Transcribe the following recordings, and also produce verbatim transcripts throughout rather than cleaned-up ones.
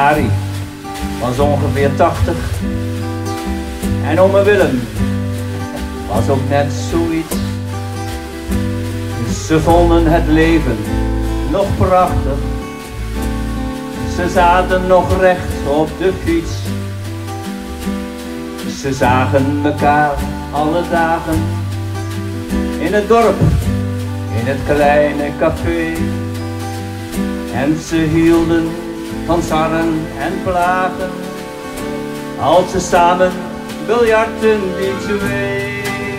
Arie was ongeveer tachtig en ome Willem was ook net zoiets. Ze vonden het leven nog prachtig. Ze zaten nog recht op de fiets. Ze zagen elkaar alle dagen in het dorp, in het kleine café. En ze hielden van sarren en plagen als ze samen biljarten die twee.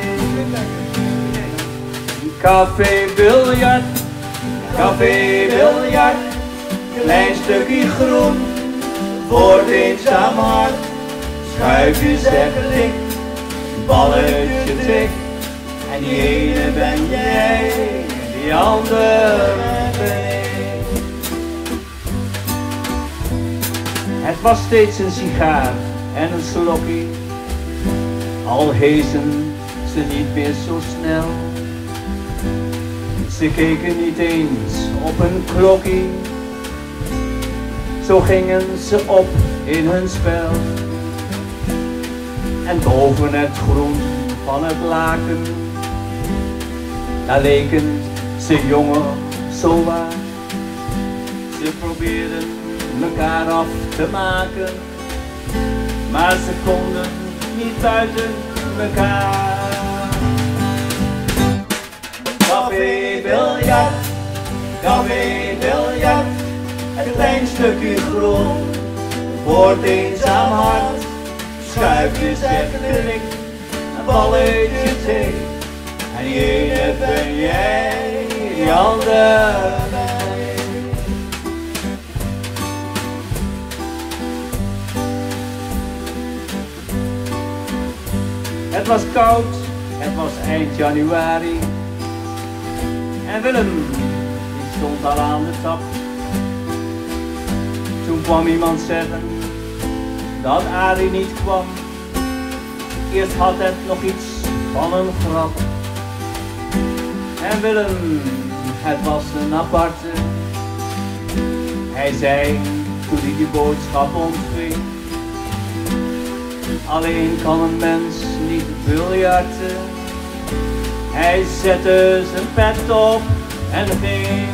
Café biljart, café biljart, klein stukje groen voor het eenzaam hart. Schuifje zeg ik, balletje tik, en die ene ben jij, en die andere ben ik. Het was steeds een sigaar en een slokkie, al hezen ze niet meer zo snel. Ze keken niet eens op een klokkie, zo gingen ze op in hun spel. En boven het groen van het laken, daar leken ze jongen zo waar. Ze probeerden elkaar af te maken, maar ze konden niet buiten elkaar. Café biljart, café biljart, een klein stukje groen voor het eenzaam hart. Schuifje zeg ik, een balletje tik, en die ene ben jij, die andere ben ik. Het was koud, het was eind januari. En Willem, die stond al aan de tap. Toen kwam iemand zeggen dat Arie niet kwam. Eerst had het nog iets van een grap. En Willem, het was een aparte. Hij zei toen hij die boodschap ontving: alleen kan een mens niet biljarten. Hij zette zijn pet op en ging.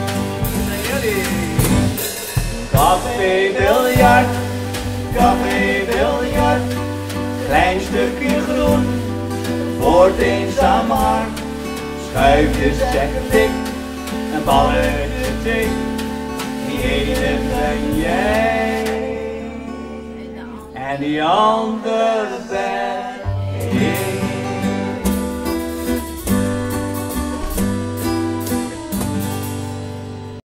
Café biljart, café biljart, klein stukje groen voor het eenzaam hart. Schuifjes zeg ik, een balletje tik, die ene ben jij en die andere ben ik.